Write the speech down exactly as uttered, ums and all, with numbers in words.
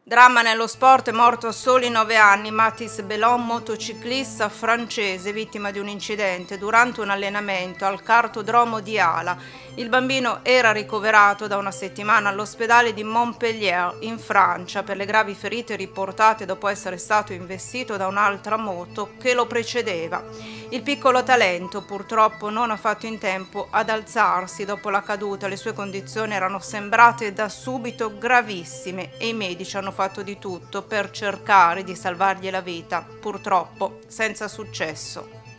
Dramma nello sport, è morto a soli nove anni Mathis Bellon, motociclista francese, vittima di un incidente durante un allenamento al cartodromo di Ala. Il bambino era ricoverato da una settimana all'ospedale di Montpellier, in Francia, per le gravi ferite riportate dopo essere stato investito da un'altra moto che lo precedeva. Il piccolo talento purtroppo non ha fatto in tempo ad alzarsi dopo la caduta. Le sue condizioni erano sembrate da subito gravissime e i medici hanno fatto di tutto per cercare di salvargli la vita, purtroppo senza successo.